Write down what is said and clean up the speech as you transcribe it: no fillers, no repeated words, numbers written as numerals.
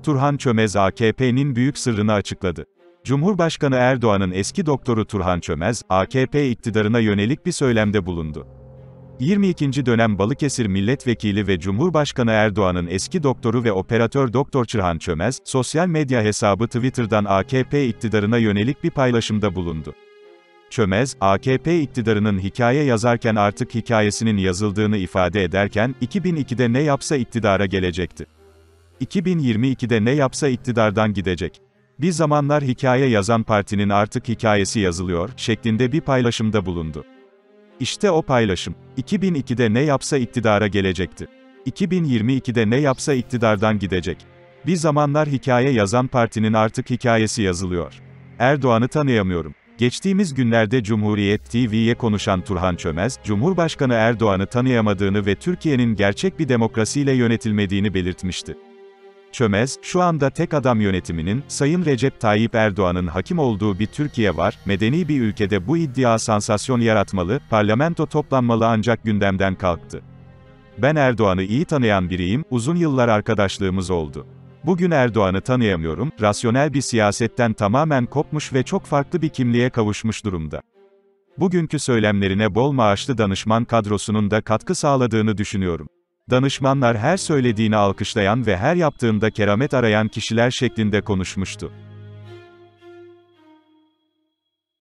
Turhan Çömez AKP'nin büyük sırrını açıkladı. Cumhurbaşkanı Erdoğan'ın eski doktoru Turhan Çömez, AKP iktidarına yönelik bir söylemde bulundu. 22. dönem Balıkesir Milletvekili ve Cumhurbaşkanı Erdoğan'ın eski doktoru ve operatör Doktor Turhan Çömez, sosyal medya hesabı Twitter'dan AKP iktidarına yönelik bir paylaşımda bulundu. Çömez, AKP iktidarının hikaye yazarken artık hikayesinin yazıldığını ifade ederken, 2002'de ne yapsa iktidara gelecekti. 2022'de ne yapsa iktidardan gidecek. Bir zamanlar hikaye yazan partinin artık hikayesi yazılıyor, şeklinde bir paylaşımda bulundu. İşte o paylaşım. 2002'de ne yapsa iktidara gelecekti. 2022'de ne yapsa iktidardan gidecek. Bir zamanlar hikaye yazan partinin artık hikayesi yazılıyor. Erdoğan'ı tanıyamıyorum. Geçtiğimiz günlerde Cumhuriyet TV'ye konuşan Turhan Çömez, Cumhurbaşkanı Erdoğan'ı tanıyamadığını ve Türkiye'nin gerçek bir demokrasiyle yönetilmediğini belirtmişti. Çömez, şu anda tek adam yönetiminin, Sayın Recep Tayyip Erdoğan'ın hakim olduğu bir Türkiye var, medeni bir ülkede bu iddia sansasyon yaratmalı, parlamento toplanmalı ancak gündemden kalktı. Ben Erdoğan'ı iyi tanıyan biriyim, uzun yıllar arkadaşlığımız oldu. Bugün Erdoğan'ı tanıyamıyorum, rasyonel bir siyasetten tamamen kopmuş ve çok farklı bir kimliğe kavuşmuş durumda. Bugünkü söylemlerine bol maaşlı danışman kadrosunun da katkı sağladığını düşünüyorum. Danışmanlar her söylediğini alkışlayan ve her yaptığında keramet arayan kişiler şeklinde konuşmuştu.